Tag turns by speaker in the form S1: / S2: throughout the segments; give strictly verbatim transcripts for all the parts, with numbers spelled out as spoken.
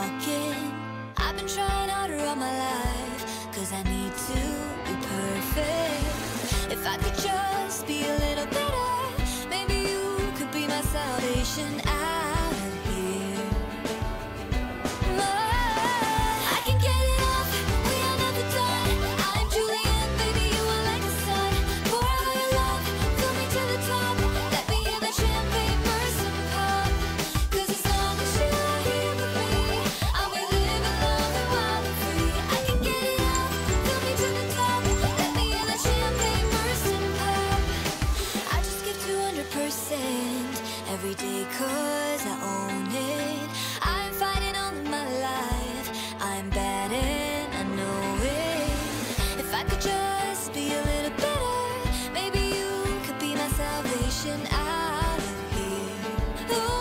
S1: walking. I've been trying harder all my life, cause I need to be perfect. If I could just be a little better, maybe you could be my salvation out of here. Oh, I can get it off, we are never done. I'm Juliet, baby, you are like the sun. Pour out your love, fill me to the top. Let me hear that champagne burst and pop. Cause as long as you are here with me, I'll be living, loving wild and free. I can get it off, fill me to the top. Let me hear that champagne burst and pop. I just give two hundred percent every day cause I own it. I'm fighting all of my life, I'm bad and I know it. If I could just be a little better, maybe you could be my salvation out of here. Ooh,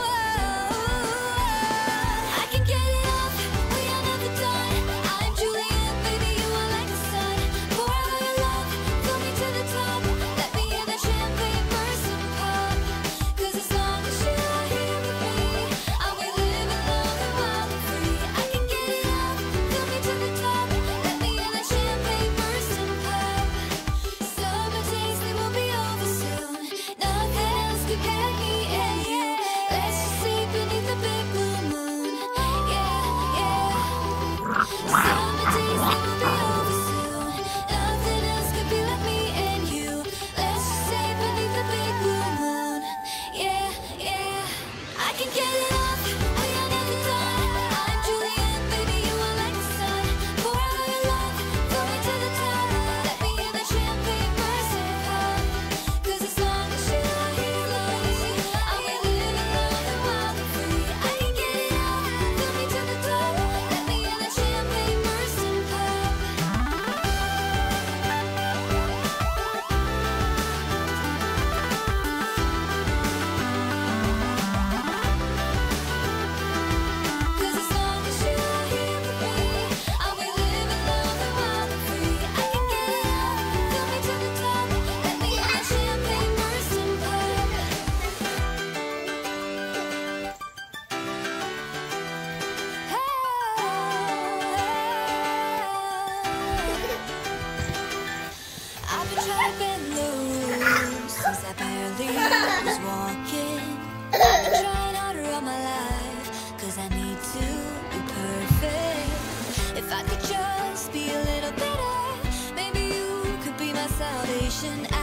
S1: I can get it off, we are never done. I'm Juliet, baby, you are like the sun. Pour out your love, fill me to the top. Let me hear that champagne burst and pop. Cause as long as you are here with me, I'll be living, loving wild and free. I can get it off, fill me to the top. Let me hear that champagne burst and pop. Summer days, they will be over soon. Nothing else could get me and you. Let's just sleep beneath the big blue moon. Yeah, yeah. Summer days, they will be over soon. Nothing else could be like me and you. Let's just stay beneath the big blue moon. Yeah, yeah. I can get it off, we are never done. I'm Juliet, baby, you are like the sun. Pour out your love, fill me to the top. Let me hear that champagne burst and pop. Cause as long as you are here with me, I'll be living, loving wild and free. I can get it off, fill me to the top. Let me hear that champagne burst and pop. Cause as long as you are here with me, I'll be living, loving wild and free. I can get it off, fill me to the top. Let me hear that champagne burst and pop. I've been trying to bend the rules since I barely was walking. I've been trying harder all my life, cause I need to be perfect. If I could just be a little better, maybe you could be my salvation